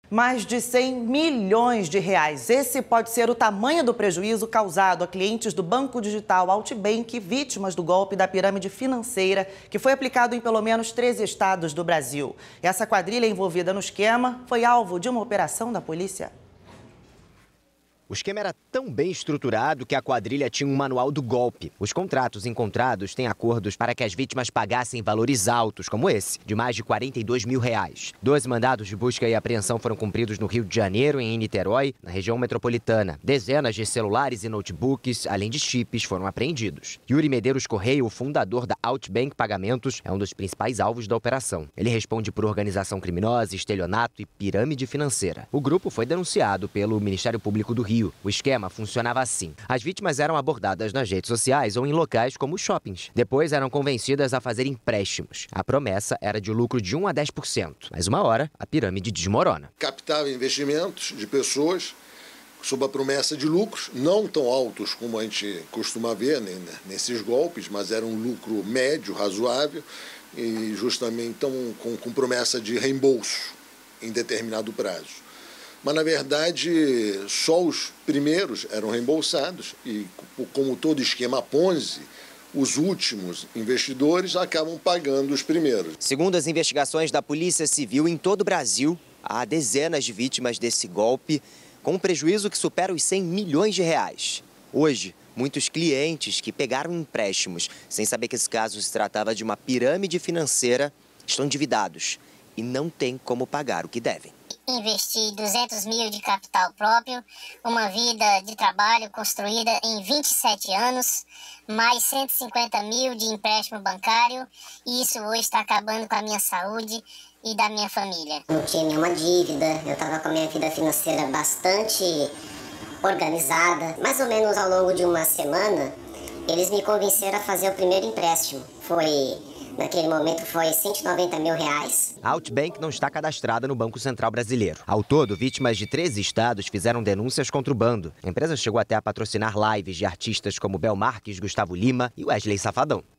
Mais de 100 milhões de reais. Esse pode ser o tamanho do prejuízo causado a clientes do Banco Digital Outbank, vítimas do golpe da pirâmide financeira, que foi aplicado em pelo menos 13 estados do Brasil. Essa quadrilha envolvida no esquema foi alvo de uma operação da polícia. O esquema era tão bem estruturado que a quadrilha tinha um manual do golpe. Os contratos encontrados têm acordos para que as vítimas pagassem valores altos, como esse, de mais de R$42 mil. 12 mandados de busca e apreensão foram cumpridos no Rio de Janeiro e em Niterói, na região metropolitana. Dezenas de celulares e notebooks, além de chips, foram apreendidos. Yuri Medeiros Correia, o fundador da Outbank Pagamentos, é um dos principais alvos da operação. Ele responde por organização criminosa, estelionato e pirâmide financeira. O grupo foi denunciado pelo Ministério Público do Rio. O esquema funcionava assim. As vítimas eram abordadas nas redes sociais ou em locais como shoppings. Depois eram convencidas a fazer empréstimos. A promessa era de lucro de 1 a 10%. Mas uma hora, a pirâmide desmorona. Captava investimentos de pessoas sob a promessa de lucros, não tão altos como a gente costuma ver nesses golpes, mas era um lucro médio, razoável, e justamente então, com promessa de reembolso em determinado prazo. Mas, na verdade, só os primeiros eram reembolsados e, como todo esquema Ponzi, os últimos investidores acabam pagando os primeiros. Segundo as investigações da Polícia Civil, em todo o Brasil, há dezenas de vítimas desse golpe, com um prejuízo que supera os R$100 milhões. Hoje, muitos clientes que pegaram empréstimos sem saber que esse caso se tratava de uma pirâmide financeira estão endividados e não têm como pagar o que devem. Investi 200 mil de capital próprio, uma vida de trabalho construída em 27 anos, mais 150 mil de empréstimo bancário, e isso hoje está acabando com a minha saúde e da minha família. Não tinha nenhuma dívida, eu estava com a minha vida financeira bastante organizada. Mais ou menos ao longo de uma semana, eles me convenceram a fazer o primeiro empréstimo. Naquele momento foi R$190 mil. A Outbank não está cadastrada no Banco Central Brasileiro. Ao todo, vítimas de 13 estados fizeram denúncias contra o bando. A empresa chegou até a patrocinar lives de artistas como Bel Marques, Gustavo Lima e Wesley Safadão.